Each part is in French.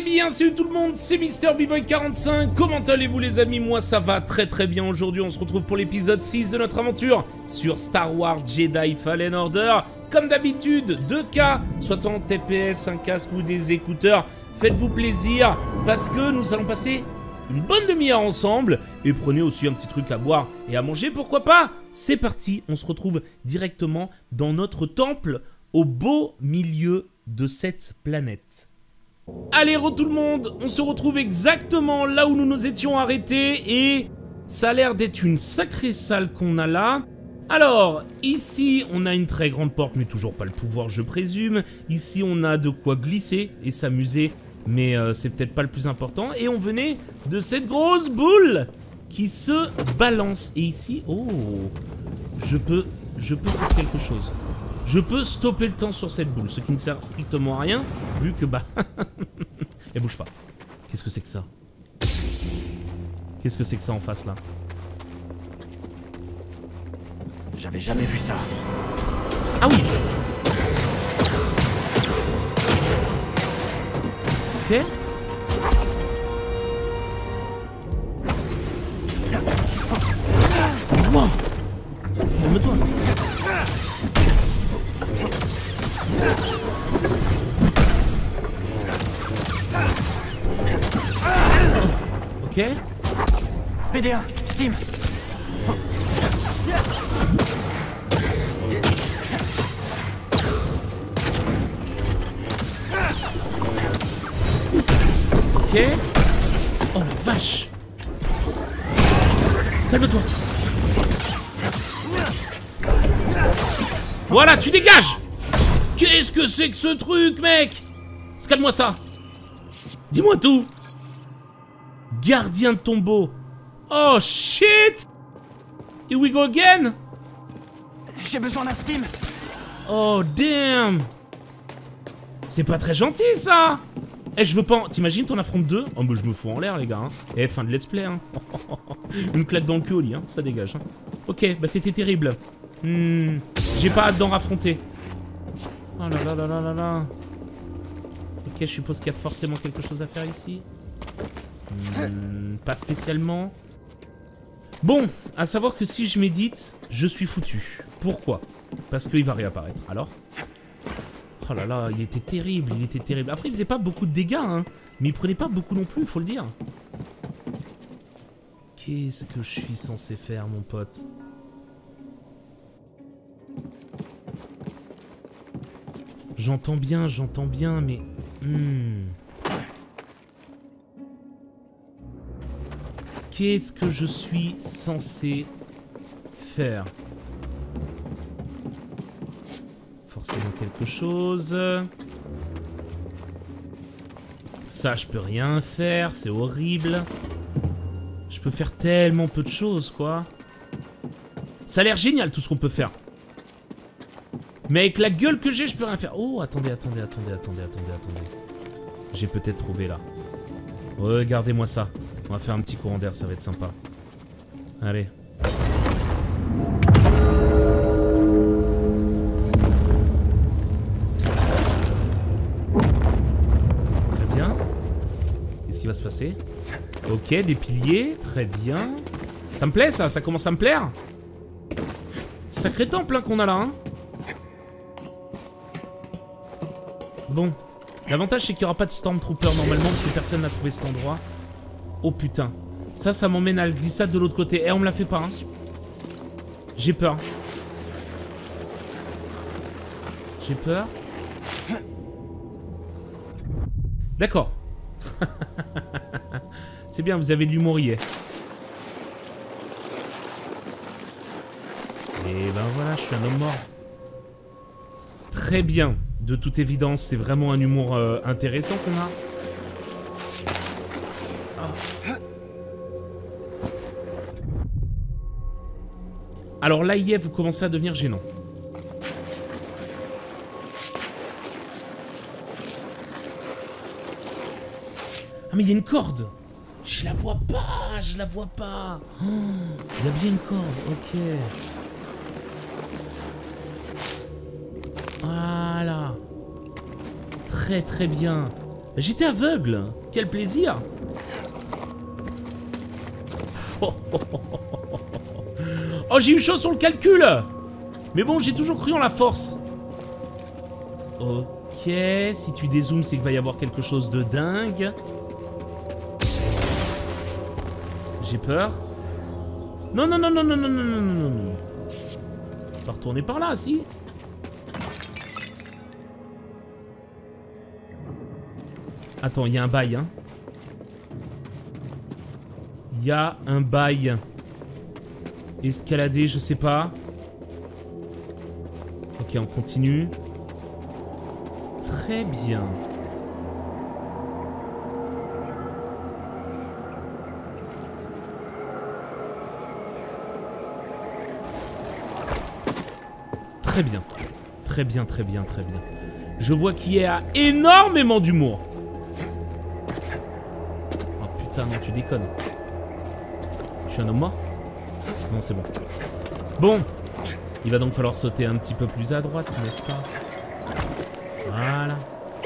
bien, salut tout le monde, c'est MrBboy45. Comment allez-vous les amis? Moi ça va très très bien. Aujourd'hui on se retrouve pour l'épisode 6 de notre aventure sur Star Wars Jedi Fallen Order. Comme d'habitude, 2K, 60 FPS, un casque ou des écouteurs. Faites-vous plaisir parce que nous allons passer une bonne demi-heure ensemble. Et prenez aussi un petit truc à boire et à manger, pourquoi pas. C'est parti, on se retrouve directement dans notre temple au beau milieu de cette planète. Allez, tout le monde, on se retrouve exactement là où nous nous étions arrêtés et ça a l'air d'être une sacrée salle qu'on a là. Alors, ici, on a une très grande porte, mais toujours pas le pouvoir, je présume. Ici, on a de quoi glisser et s'amuser, mais c'est peut-être pas le plus important. Et on venait de cette grosse boule qui se balance. Et ici, oh, je peux faire quelque chose. Je peux stopper le temps sur cette boule, ce qui ne sert strictement à rien, vu que bah... Elle bouge pas. Qu'est-ce que c'est que ça? Qu'est-ce que c'est que ça en face, là? J'avais jamais vu ça. Ah oui! Ok. Wow! Calme-toi! Ok. PD1, Steam. Ok. Oh la vache. Calme-toi. Voilà, tu dégages. Qu'est-ce que c'est que ce truc, mec? Scanne-moi ça. Dis-moi tout. Gardien de tombeau. Oh shit. Here we go again. J'ai besoin d'un Steam. Oh damn. C'est pas très gentil ça. Eh, je veux pas... T'imagines, t'en affrontes deux? Oh bah je me fous en l'air les gars, hein. Eh, fin de let's play, hein. Une claque dans le cul au lit, hein. Ça dégage, hein. Ok, bah c'était terrible. J'ai pas hâte d'en raffronter. Oh là là là là là là. Ok, je suppose qu'il y a forcément quelque chose à faire ici. Pas spécialement. Bon, à savoir que si je médite, je suis foutu. Pourquoi? Parce qu'il va réapparaître. Alors? Oh là là, il était terrible, il était terrible. Après, il faisait pas beaucoup de dégâts, hein. Mais il prenait pas beaucoup non plus, il faut le dire. Qu'est-ce que je suis censé faire, mon pote? J'entends bien, mais... Qu'est-ce que je suis censé faire? Forcément quelque chose. Ça, je peux rien faire, c'est horrible. Je peux faire tellement peu de choses, quoi. Ça a l'air génial, tout ce qu'on peut faire. Mais avec la gueule que j'ai, je peux rien faire. Oh, attendez. J'ai peut-être trouvé là. Regardez-moi ça. On va faire un petit courant d'air, ça va être sympa. Allez. Très bien. Qu'est-ce qui va se passer? Ok, des piliers. Très bien. Ça me plaît ça, ça commence à me plaire. Sacré temple hein, qu'on a là, hein. Bon. L'avantage c'est qu'il n'y aura pas de Stormtrooper normalement parce que personne n'a trouvé cet endroit. Oh putain. Ça m'emmène à la glissade de l'autre côté. Eh, on me la fait pas, hein. J'ai peur. J'ai peur. D'accord. C'est bien, vous avez de l'humour hier. Et ben voilà, je suis un homme mort. Très bien. De toute évidence, c'est vraiment un humour intéressant qu'on a. Alors là, vous commencez à devenir gênant. Ah mais il y a une corde. Je la vois pas, Oh, il y a bien une corde, ok. Voilà. Très très bien. J'étais aveugle. Quel plaisir. Oh, j'ai eu chaud sur le calcul. Mais bon, j'ai toujours cru en la force. Ok, si tu dézoomes, c'est qu'il va y avoir quelque chose de dingue. J'ai peur. Non, non, non, non, non, non, non, non, non, non. On va retourner par là, si. Attends, il y a un bail, hein. Il y a un bail. Escalader, je sais pas. Ok, on continue. Très bien. Très bien. Très bien, très bien, très bien. Je vois qu'il y a énormément d'humour. Oh putain, non, tu déconnes. Je suis un homme mort? Non, c'est bon. Bon. Il va donc falloir sauter un petit peu plus à droite, n'est-ce pas? Voilà.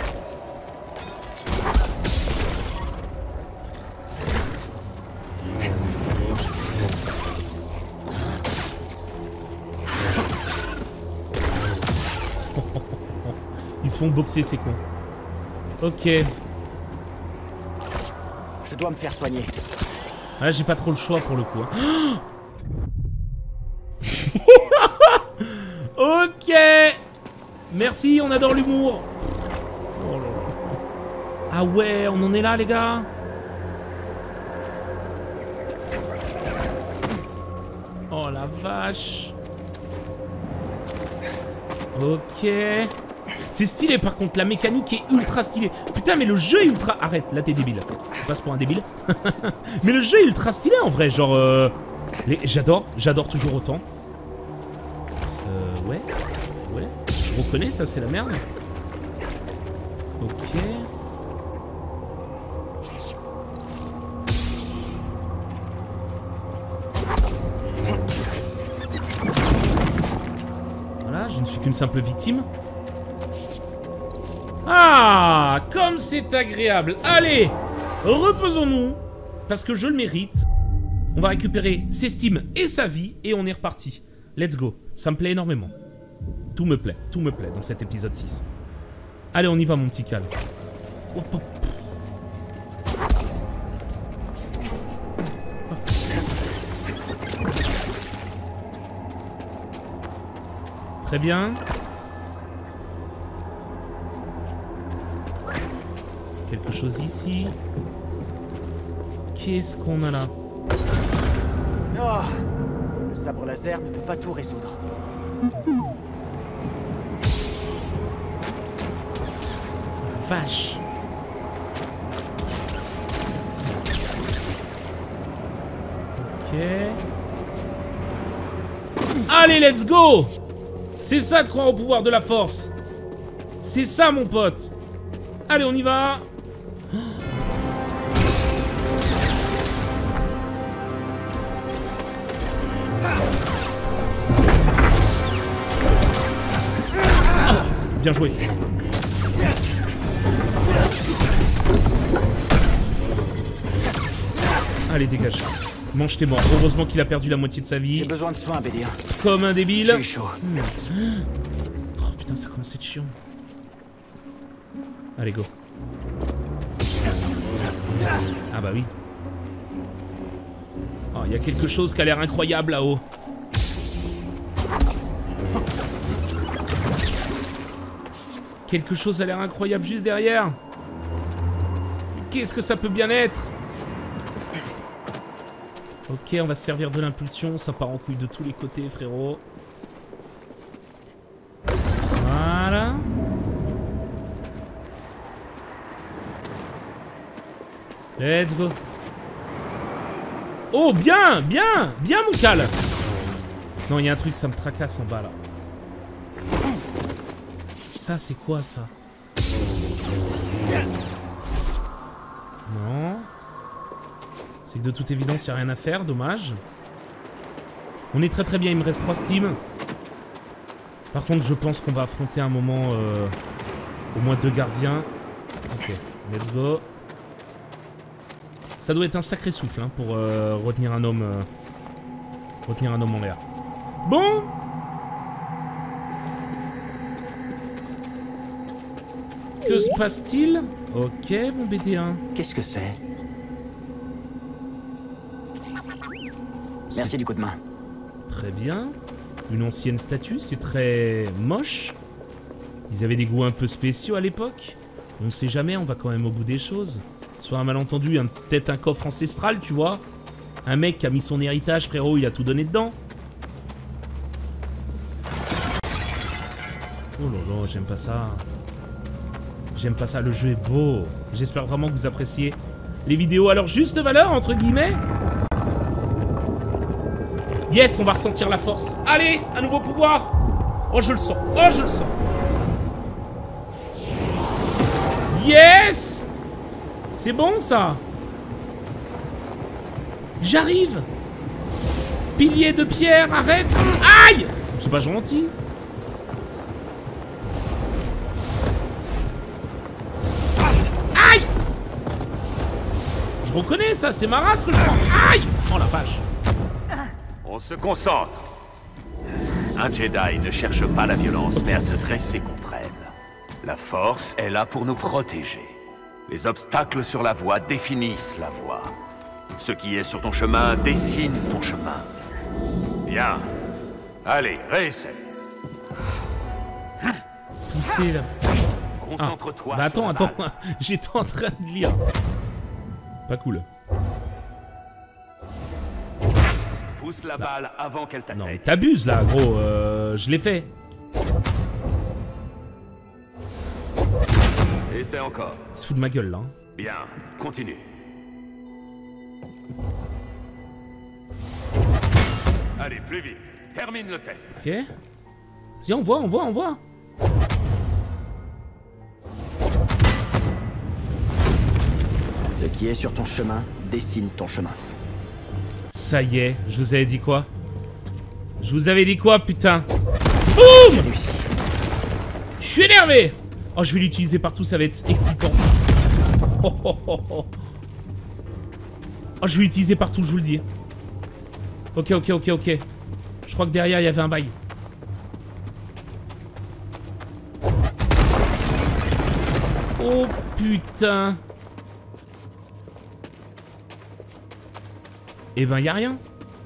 Ils se font boxer, ces cons. Ok. Je dois me faire soigner. Là, j'ai pas trop le choix pour le coup. Hein. Ok. Merci, on adore l'humour. Oh là là. Ah ouais, on en est là, les gars. Oh la vache. Ok. C'est stylé par contre, la mécanique est ultra stylée. Putain, mais le jeu est ultra... Arrête, là t'es débile. Tu passes pour un débile. Mais le jeu est ultra stylé en vrai, genre... J'adore toujours autant. Ouais. Ouais. Je reconnais, ça c'est la merde. Ok. Voilà, je ne suis qu'une simple victime. Ah, comme c'est agréable. Allez, reposons-nous, parce que je le mérite. On va récupérer ses stims et sa vie, et on est reparti. Let's go. Ça me plaît énormément. Tout me plaît dans cet épisode 6. Allez, on y va, mon petit Cal. Hop, hop. Très bien. Quelque chose ici. Qu'est-ce qu'on a là? Oh, le sabre laser ne peut pas tout résoudre. Vache. Ok. Allez, let's go! C'est ça de croire au pouvoir de la force. C'est ça, mon pote. Allez, on y va. Bien joué. Allez, dégage. Mange tes morts. Heureusement qu'il a perdu la moitié de sa vie. J'ai besoin de soins, BD1. Comme un débile. J'ai chaud. Oh putain, ça commence à être chiant. Allez, go. Ah bah oui. Oh, il y a quelque chose qui a l'air incroyable là-haut. Quelque chose a l'air incroyable juste derrière. Qu'est-ce que ça peut bien être? Ok, on va se servir de l'impulsion. Ça part en couille de tous les côtés, frérot. Voilà. Let's go. Oh, bien, bien, bien, mon Cal. Non, il y a un truc, ça me tracasse en bas, là. Ça, c'est quoi, ça? Non. C'est que de toute évidence, il n'y a rien à faire, dommage. On est très très bien, il me reste 3 steams. Par contre, je pense qu'on va affronter un moment au moins 2 gardiens. Ok, Let's go. Ça doit être un sacré souffle hein, pour retenir un homme en l'air. Bon. Que se passe-t-il? Ok, mon BD1. Qu'est-ce que c'est? Merci du coup de main. Très bien. Une ancienne statue, c'est très moche. Ils avaient des goûts un peu spéciaux à l'époque. On sait jamais, on va quand même au bout des choses. Soit un malentendu, peut-être un coffre ancestral, tu vois. Un mec qui a mis son héritage, frérot, il a tout donné dedans. Oh là là, j'aime pas ça. J'aime pas ça, le jeu est beau. J'espère vraiment que vous appréciez les vidéos à leur juste valeur, entre guillemets. Yes, on va ressentir la force. Allez, un nouveau pouvoir. Oh, je le sens. Oh, je le sens. Yes! C'est bon, ça. J'arrive. Pilier de pierre, arrête. Aïe! C'est pas gentil. Aïe! Je reconnais ça, c'est ma race que je prends. Aïe! Oh la vache. On se concentre. Un Jedi ne cherche pas la violence, mais à se dresser contre elle. La force est là pour nous protéger. Les obstacles sur la voie définissent la voie. Ce qui est sur ton chemin dessine ton chemin. Bien. Allez, réessaie. Poussez là. Concentre-toi. Bah attends, sur la attends. balle. J'étais en train de lire. Pas cool. Pousse la balle avant qu'elle Non mais t'atteigne. t'abuses là, gros. Je l'ai fait. Essaie encore. Il se fout de ma gueule là. Hein. Bien, continue. Allez, plus vite. Termine le test. Ok. Si, on voit, on voit, on voit. Ce qui est sur ton chemin dessine ton chemin. Ça y est, je vous avais dit quoi? Je vous avais dit quoi, putain? Boum! Réussi. Je suis énervé! Oh, je vais l'utiliser partout, ça va être excitant. Oh, oh, oh, oh. Oh, je vais l'utiliser partout, je vous le dis. Ok, ok, ok, ok. Je crois que derrière, il y avait un bail. Oh, putain. Eh ben, y a rien.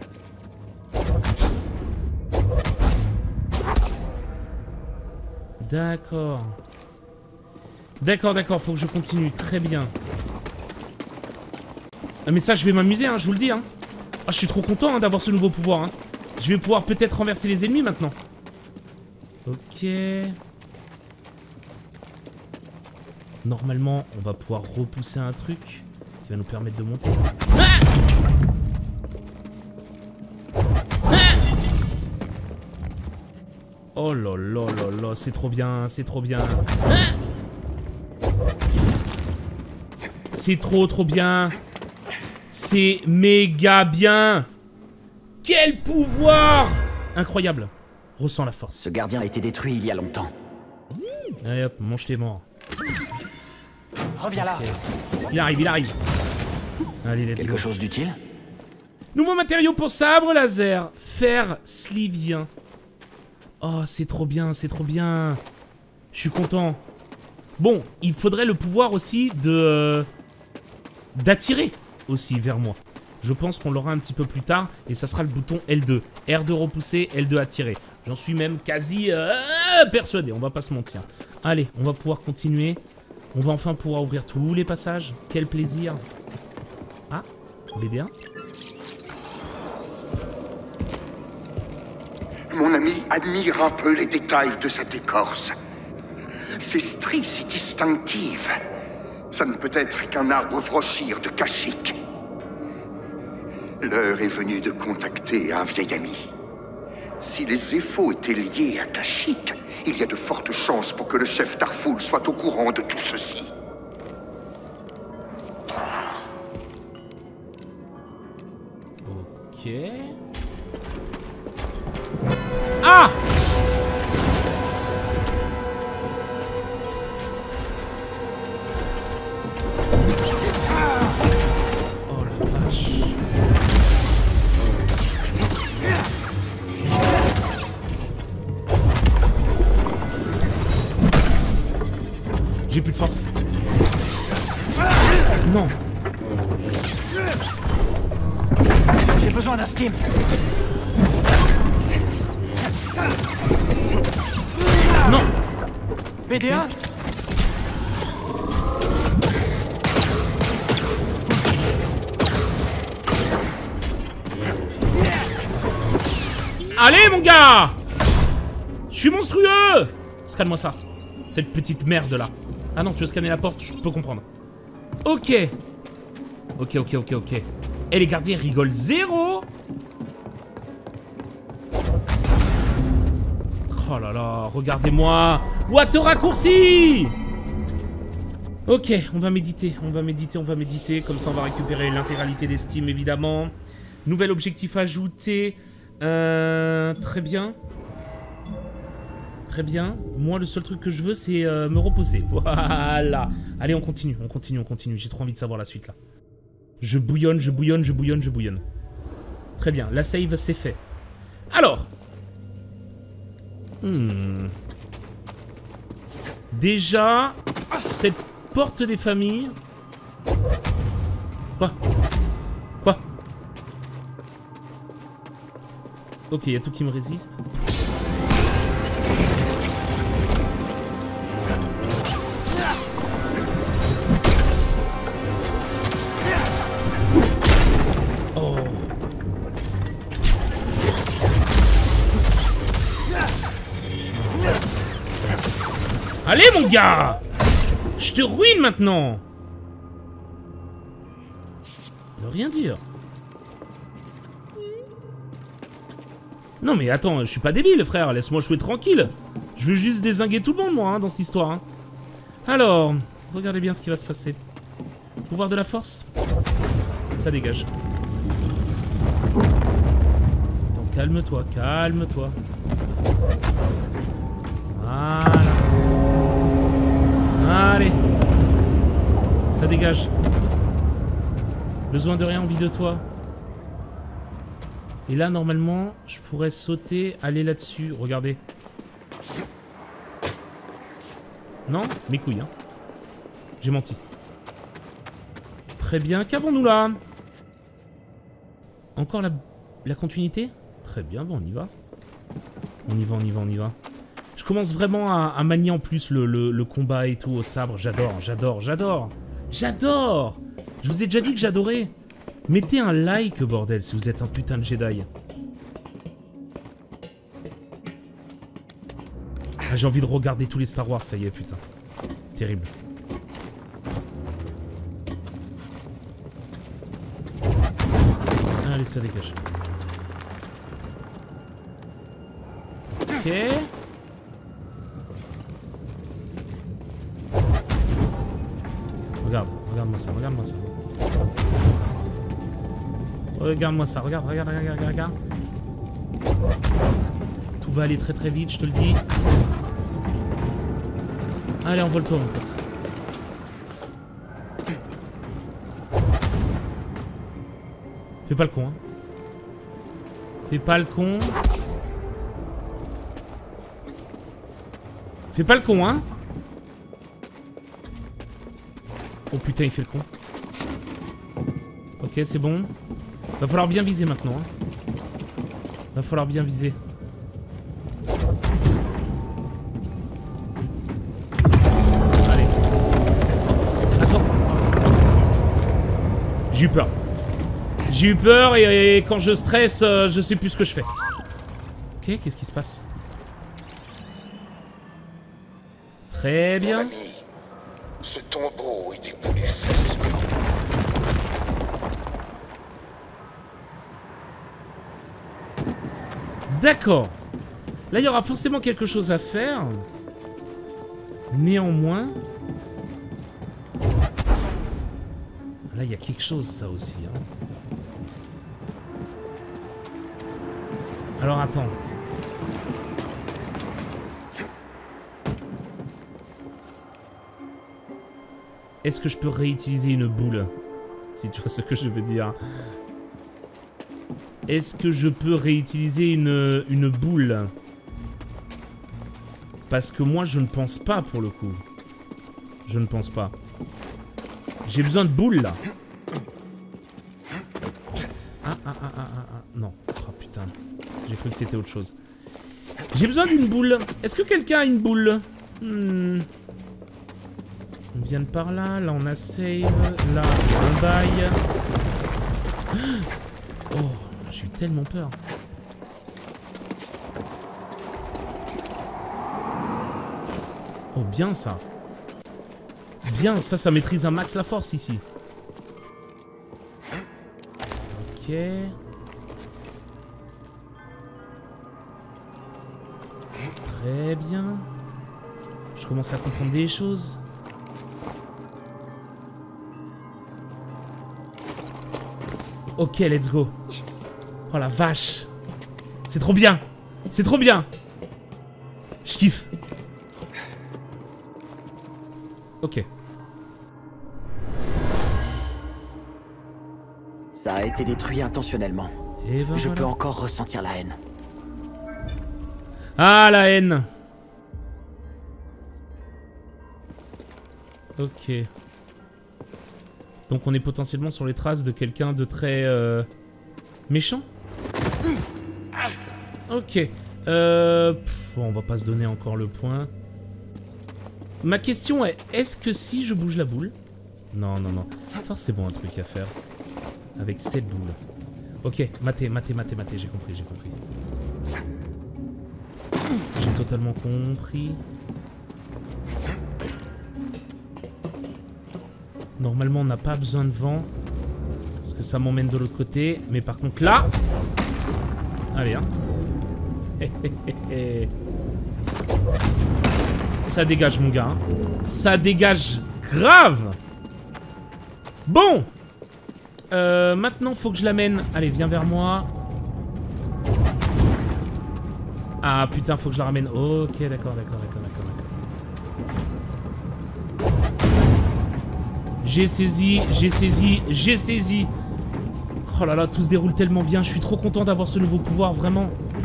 D'accord. D'accord, d'accord, faut que je continue. Très bien. Ah, mais ça, je vais m'amuser, hein, je vous le dis. Hein. Ah, je suis trop content hein, d'avoir ce nouveau pouvoir. Hein. Je vais pouvoir peut-être renverser les ennemis maintenant. Ok. Normalement, on va pouvoir repousser un truc qui va nous permettre de monter. Ah! Oh là là là là, c'est trop bien, c'est trop bien. C'est trop bien. C'est méga bien. Quel pouvoir! Incroyable. Ressens la force. Ce gardien a été détruit il y a longtemps. Allez hop, mange tes morts. Reviens là. Il arrive, il arrive. Allez, let's Quelque go. chose d'utile? Nouveau matériau pour sabre laser. Fer slivien. Oh, c'est trop bien, c'est trop bien. Je suis content. Bon, il faudrait le pouvoir aussi de... d'attirer aussi vers moi. Je pense qu'on l'aura un petit peu plus tard et ça sera le bouton L2. R2 repousser, L2 attirer. J'en suis même quasi persuadé, on va pas se mentir. Allez, on va pouvoir continuer. On va enfin pouvoir ouvrir tous les passages. Quel plaisir. Ah, BD1. Mon ami admire un peu les détails de cette écorce. Ces stries si distinctives. Ça ne peut être qu'un arbre frochir de Kashyyyk. L'heure est venue de contacter un vieil ami. Si les Éphos étaient liés à Kashyyyk, il y a de fortes chances pour que le chef Tarful soit au courant de tout ceci. Ok. Ah! J'ai plus de force. Non. J'ai besoin d'un steam. Non. BD1. Allez mon gars! Je suis monstrueux! Scanne-moi ça. Cette petite merde là. Ah non, tu veux scanner la porte, je peux comprendre. Ok. Ok. Et les gardiens rigolent zéro. Oh là là, regardez-moi. What a raccourci! Ok, on va méditer. Comme ça, on va récupérer l'intégralité des Steam, évidemment. Nouvel objectif ajouté. Très bien. Très bien. Moi, le seul truc que je veux, c'est me reposer. Voilà. Allez, on continue. J'ai trop envie de savoir la suite, là. Je bouillonne. Très bien. La save, c'est fait. Alors. Déjà, cette porte des familles... Quoi? Ok, il y a tout qui me résiste. Oh. Allez mon gars! Je te ruine maintenant! Ne rien dire. Non mais attends, je suis pas débile frère, laisse-moi jouer tranquille. Je veux juste dézinguer tout le monde moi, hein, dans cette histoire. Hein. Alors, regardez bien ce qui va se passer. Pouvoir de la force. Ça dégage. Donc, calme-toi. Voilà. Allez. Ça dégage. Besoin de rien, envie de toi. Et là, normalement, je pourrais sauter, aller là-dessus. Regardez. Non? Mes couilles, hein. J'ai menti. Très bien. Qu'avons-nous là? Encore la continuité? Très bien, bon, on y va. On y va. Je commence vraiment à manier en plus le combat et tout au sabre. J'adore. Je vous ai déjà dit que j'adorais. Mettez un like, bordel, si vous êtes un putain de Jedi. Ah, j'ai envie de regarder tous les Star Wars, ça y est, putain. Terrible. Allez, ça dégage. Ok. Regarde-moi ça. Regarde-moi ça, regarde. Tout va aller très très vite, je te le dis. Allez, envole-toi mon pote. Fais pas le con, hein. Fais pas le con, hein. Oh putain, il fait le con. Ok, c'est bon. Va falloir bien viser maintenant. Hein. Va falloir bien viser. Allez. Attends. J'ai eu peur et quand je stresse, je sais plus ce que je fais. Ok, qu'est-ce qui se passe? Très bien. Ce tombeau était plus. D'accord. Là, il y aura forcément quelque chose à faire. Néanmoins... Là, il y a quelque chose, ça aussi. Hein. Alors, attends. Est-ce que je peux réutiliser une boule? Si tu vois ce que je veux dire. Est-ce que je peux réutiliser une boule? Parce que moi, je ne pense pas, pour le coup. Je ne pense pas. J'ai besoin de boules, là. Ah. Non. Oh, putain. J'ai cru que c'était autre chose. J'ai besoin d'une boule. Est-ce que quelqu'un a une boule? On vient de par là. Là, on a save. Là, un bail. Oh, j'ai eu tellement peur. Oh, bien ça. Bien, ça maîtrise un max la force ici. Ok. Très bien. Je commence à comprendre des choses. Ok, let's go. Oh la vache. C'est trop bien. C'est trop bien. Je kiffe. Ok. Ça a été détruit intentionnellement. Et ben Je voilà. peux encore ressentir la haine. Ah, la haine. Ok. Donc on est potentiellement sur les traces de quelqu'un de très méchant. Ok. Bon, on va pas se donner encore le point. Ma question est, est-ce que si je bouge la boule... Non. Forcément un truc à faire. Avec cette boule. Ok, maté, j'ai compris. J'ai totalement compris. Normalement, on n'a pas besoin de vent. Parce que ça m'emmène de l'autre côté. Mais par contre, là... Allez, hein. Ça dégage, mon gars. Hein. Ça dégage grave. Bon. Maintenant, faut que je l'amène. Allez, viens vers moi. Ah, putain, faut que je la ramène. Ok, d'accord. J'ai saisi. Oh là là, tout se déroule tellement bien. Je suis trop content d'avoir ce nouveau pouvoir, vraiment.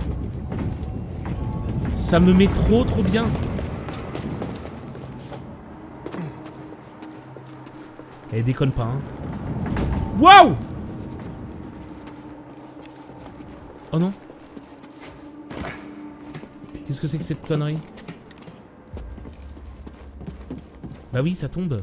Ça me met trop bien. Eh, déconne pas, hein. Waouh! Oh non. Qu'est-ce que c'est que cette connerie? Bah oui, ça tombe.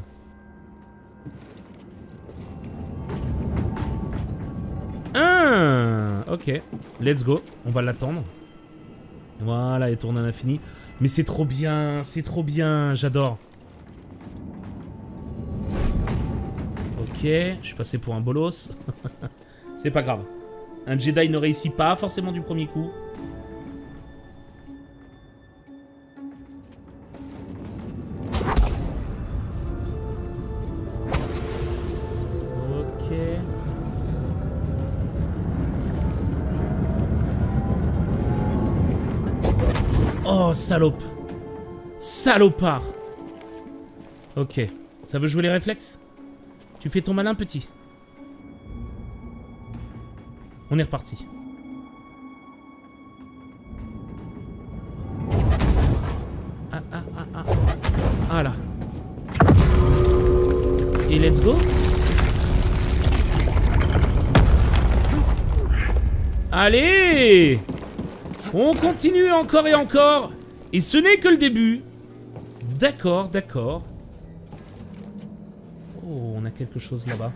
Ah, ok. Let's go. On va l'attendre. Voilà, elle tourne à l'infini. Mais c'est trop bien, j'adore. Ok, je suis passé pour un bolos. C'est pas grave. Un Jedi ne réussit pas forcément du premier coup. Ok. Oh, salope. Salopard. Ok. Ça veut jouer les réflexes? Tu fais ton malin, petit. On est reparti. Ah là. Et let's go. Allez! On continue encore et encore. Et ce n'est que le début. D'accord. Oh, on a quelque chose là-bas.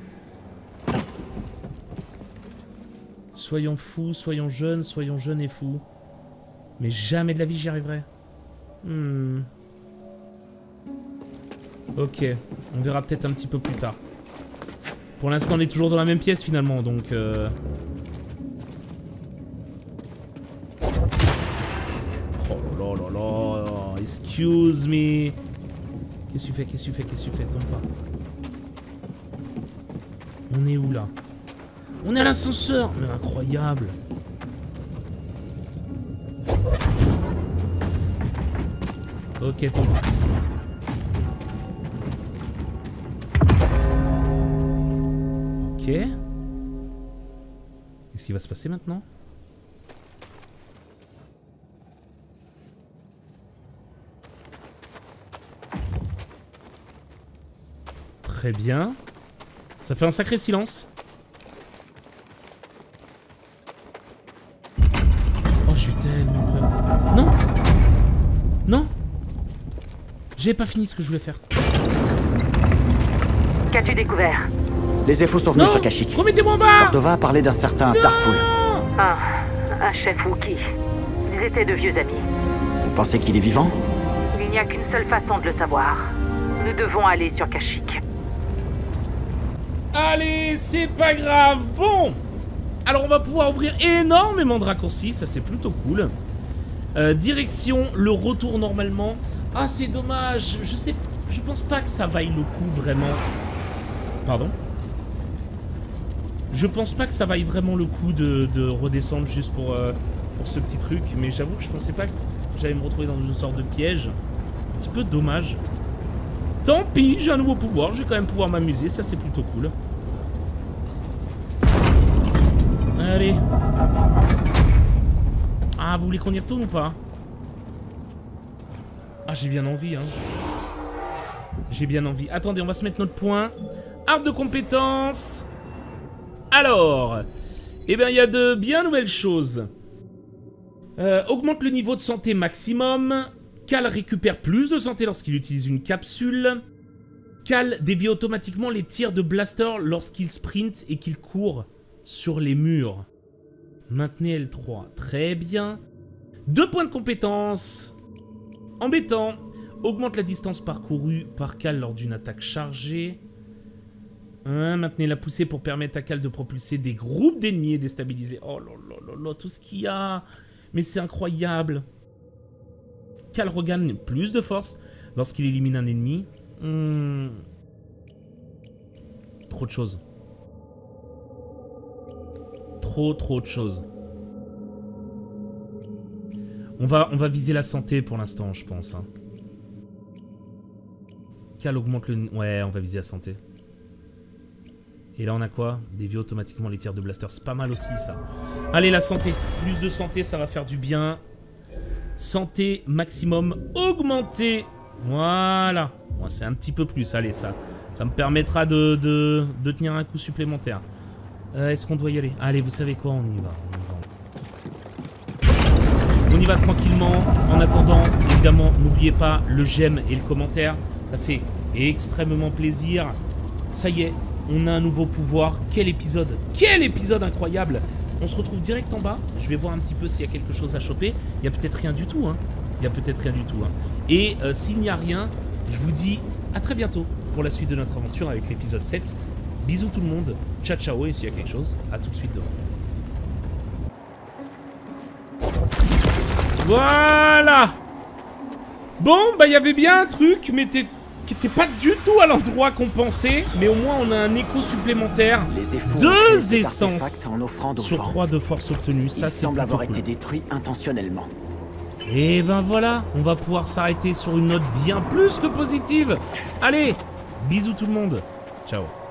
Soyons fous, soyons jeunes et fous. Mais jamais de la vie j'y arriverai. Ok, on verra peut-être un petit peu plus tard. Pour l'instant, on est toujours dans la même pièce finalement, donc... Oh là là, excuse me. Qu'est-ce que tu fais? Tombe pas. On est où là? On est à l'ascenseur. Mais incroyable. Ok, tombe. Ok. Qu'est-ce qui va se passer maintenant? Très bien. Ça fait un sacré silence. Oh, j'ai tellement peur. Non! Non! J'ai pas fini ce que je voulais faire. Qu'as-tu découvert? Les infos sont venus sur Kashyyyk. Remettez-moi en bas! Cordova a parlé d'un certain Tarful. Ah, un chef Wookie. Ils étaient de vieux amis. Vous pensez qu'il est vivant? Il n'y a qu'une seule façon de le savoir. Nous devons aller sur Kashyyyk. Allez, c'est pas grave. Bon, alors on va pouvoir ouvrir énormément de raccourcis, ça c'est plutôt cool. Direction, le retour normalement. Ah, c'est dommage, je pense pas que ça vaille le coup vraiment. Pardon? Je pense pas que ça vaille vraiment le coup de redescendre juste pour ce petit truc, mais j'avoue que je pensais pas que j'allais me retrouver dans une sorte de piège. Un petit peu dommage. Tant pis, j'ai un nouveau pouvoir, je vais quand même pouvoir m'amuser, ça c'est plutôt cool. Allez. Ah, vous voulez qu'on y retourne ou pas? Ah, j'ai bien envie, hein. J'ai bien envie. Attendez, on va se mettre notre point. Arbre de compétences. Alors. Eh bien, il y a de bien nouvelles choses. Augmente le niveau de santé maximum. Cal récupère plus de santé lorsqu'il utilise une capsule. Cal dévie automatiquement les tirs de blaster lorsqu'il sprint et qu'il court sur les murs. Maintenez L3. Très bien. 2 points de compétence. Embêtant. Augmente la distance parcourue par Cal lors d'une attaque chargée. Maintenez la poussée pour permettre à Cal de propulser des groupes d'ennemis et déstabiliser. Oh là là là là, tout ce qu'il y a. Mais c'est incroyable. Cal regagne plus de force lorsqu'il élimine un ennemi. Trop de choses. Trop de choses. On va viser la santé pour l'instant, je pense. Hein. Cal augmente le... Ouais, on va viser la santé. Et là, on a quoi? Dévie automatiquement les tirs de blaster. C'est pas mal aussi, ça. Allez, la santé. Plus de santé, ça va faire du bien. Santé maximum augmentée. Voilà. Bon, c'est un petit peu plus. Allez, ça me permettra de tenir un coup supplémentaire. Est-ce qu'on doit y aller? Allez, vous savez quoi? On y va. On y va tranquillement. En attendant, évidemment, n'oubliez pas le j'aime et le commentaire. Ça fait extrêmement plaisir. Ça y est, on a un nouveau pouvoir. Quel épisode! Quel épisode incroyable! On se retrouve direct en bas. Je vais voir un petit peu s'il y a quelque chose à choper. Il n'y a peut-être rien du tout. Hein. Il y a peut-être rien du tout. Hein. Et s'il n'y a rien, je vous dis à très bientôt pour la suite de notre aventure avec l'épisode 7. Bisous tout le monde. Ciao ciao. Et s'il y a quelque chose, à tout de suite devant. Voilà. Bon, bah il y avait bien un truc, mais qui était pas du tout à l'endroit qu'on pensait. Mais au moins on a un écho supplémentaire. 2 essences sur 3 de force obtenue. Ça c'est semble avoir cool. été détruit intentionnellement. Et ben voilà, on va pouvoir s'arrêter sur une note bien plus que positive. Allez, bisous tout le monde. Ciao.